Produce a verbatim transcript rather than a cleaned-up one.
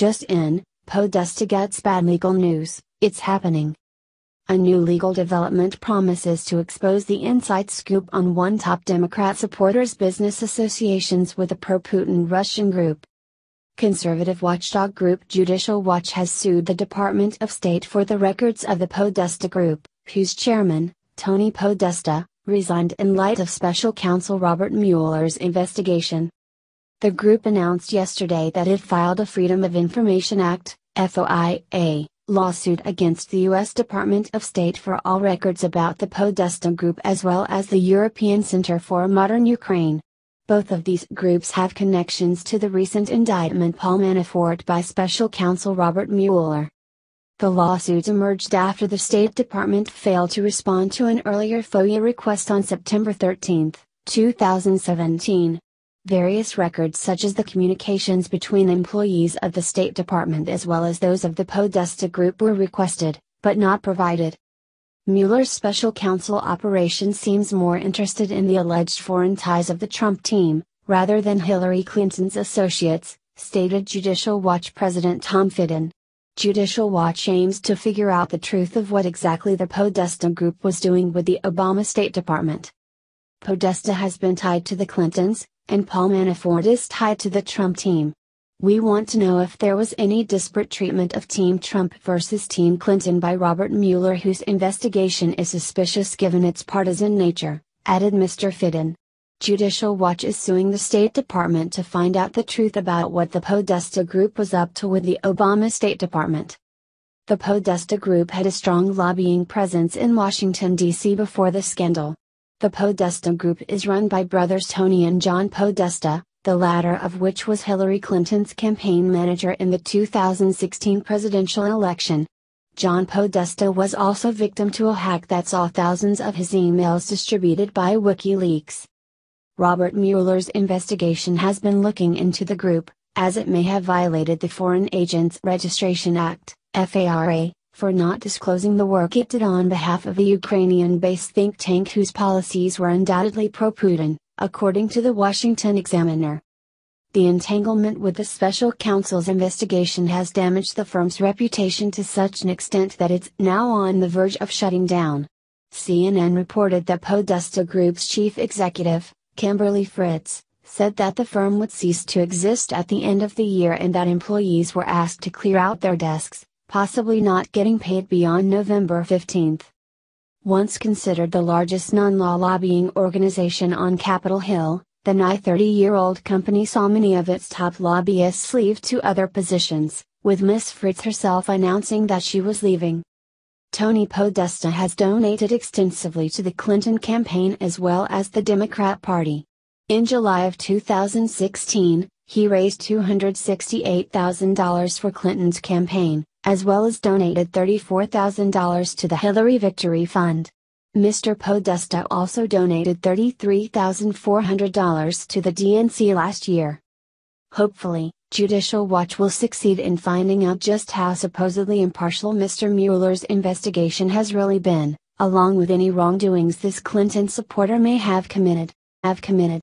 Just in, Podesta gets bad legal news, it's happening. A new legal development promises to expose the inside scoop on one top Democrat supporter's business associations with a pro-Putin Russian group. Conservative watchdog group Judicial Watch has sued the Department of State for the records of the Podesta Group, whose chairman, Tony Podesta, resigned in light of special counsel Robert Mueller's investigation. The group announced yesterday that it filed a Freedom of Information Act, F O I A, lawsuit against the U S Department of State for all records about the Podesta Group as well as the European Center for a Modern Ukraine. Both of these groups have connections to the recent indictment Paul Manafort by special counsel Robert Mueller. The lawsuit emerged after the State Department failed to respond to an earlier F O I A request on September thirteenth, two thousand seventeen. Various records such as the communications between employees of the State Department as well as those of the Podesta Group were requested, but not provided. Mueller's special counsel operation seems more interested in the alleged foreign ties of the Trump team, rather than Hillary Clinton's associates, stated Judicial Watch President Tom Fitton. Judicial Watch aims to figure out the truth of what exactly the Podesta Group was doing with the Obama State Department. Podesta has been tied to the Clintons, and Paul Manafort is tied to the Trump team. We want to know if there was any disparate treatment of Team Trump versus Team Clinton by Robert Mueller, whose investigation is suspicious given its partisan nature, added Mister Fitton. Judicial Watch is suing the State Department to find out the truth about what the Podesta Group was up to with the Obama State Department. The Podesta Group had a strong lobbying presence in Washington, D C before the scandal. The Podesta Group is run by brothers Tony and John Podesta, the latter of which was Hillary Clinton's campaign manager in the two thousand sixteen presidential election. John Podesta was also victim to a hack that saw thousands of his emails distributed by WikiLeaks. Robert Mueller's investigation has been looking into the group, as it may have violated the Foreign Agents Registration Act, F A R A, for not disclosing the work it did on behalf of a Ukrainian-based think tank whose policies were undoubtedly pro-Putin, according to the Washington Examiner. The entanglement with the special counsel's investigation has damaged the firm's reputation to such an extent that it's now on the verge of shutting down. C N N reported that Podesta Group's chief executive, Kimberly Fritz, said that the firm would cease to exist at the end of the year and that employees were asked to clear out their desks, possibly not getting paid beyond November fifteenth. Once considered the largest non-law lobbying organization on Capitol Hill, the nigh thirty-year-old company saw many of its top lobbyists leave to other positions, with Miss Fritz herself announcing that she was leaving. Tony Podesta has donated extensively to the Clinton campaign as well as the Democrat Party. In July of two thousand sixteen, he raised two hundred sixty-eight thousand dollars for Clinton's campaign, as well as donated thirty-four thousand dollars to the Hillary Victory Fund. Mister Podesta also donated thirty-three thousand four hundred dollars to the D N C last year. Hopefully, Judicial Watch will succeed in finding out just how supposedly impartial Mister Mueller's investigation has really been, along with any wrongdoings this Clinton supporter may have committed. Have committed.